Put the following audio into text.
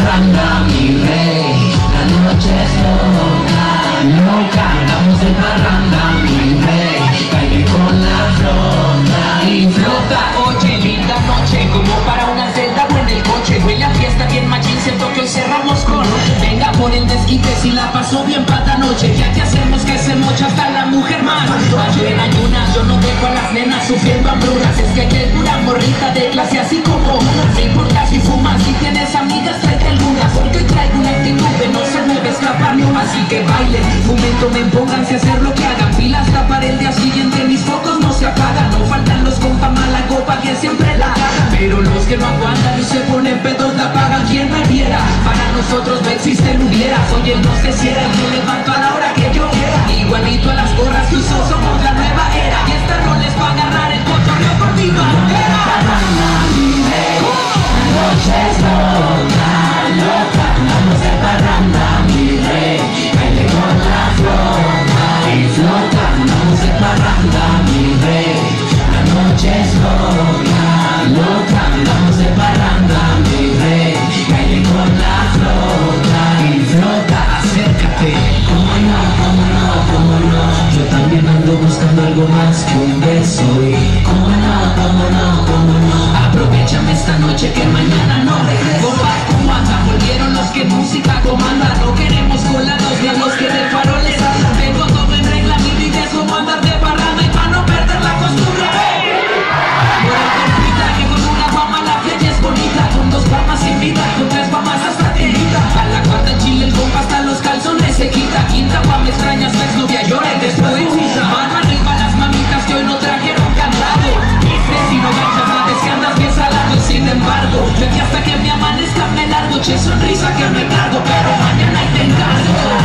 parranda, mi rey, la noche es loca, andamos de parranda, mi rey, baile con la flota y flota. Oye, linda noche, como para una celda o en el coche. Huele a fiesta bien machín, siento que hoy cerramos con venga por el desquite, si la pasó bien pata noche. Ya que hacemos que se mocha hasta la mujer más. En ayunas, yo no dejo a las nenas sufriendo hambrunas. Es que aquí hay pura morrita de clase así como una. No importa si fumas, si tienes amigas, tráete algunas. Porque hoy traigo una actitud de no se me va a escapar ni una. Así que bailen, fumen, tomen, pónganse a hacer lo que hagan. Pilas tapar el día siguiente, mis focos no se apagan. No faltan los compa mala copa que siempre la cagan. Pero los que no aguantan y se ponen pedos la pagan. ¿Quién me viera? Para nosotros no existen hubieras. Oye, no sé si era me levanto a la hora que yo quiera. Igualito a las gorras que uso, somos la nueva era. Y esta rol es para agarrar el cotorreo conmigo. La noche es loca, andamos de parranda, mi rey, baile con la flota y flota, andamos de parranda, mi rey. La noche es loca, andamos de parranda, mi rey, baile con la flota y flota. Acércate, Cómo no, yo también ando buscando algo más que un beso y cómo no. aprovechame esta noche que mañana no regreso. ¿Cómo anda? Volvieron los que música comanda. No queremos colados ni a los que de farol les hablan. Tengo todo en regla, mi vida es como andar de parranda y para no perder la costumbre. Por el compita que con una guama la calle es bonita. Con dos guamas sin vida, con tres guamas hasta te invita. A la cuarta en Chile el compa hasta los calzones se quita. Quinta guama extrañas, la exnovia llora y después mano arriba las mamitas que hoy no trajeron candado. Si no gachas la que andas bien salado y sin embargo, de que hasta que me amanezca me largo, che sonrisa que me cargo, pero mañana te encargo.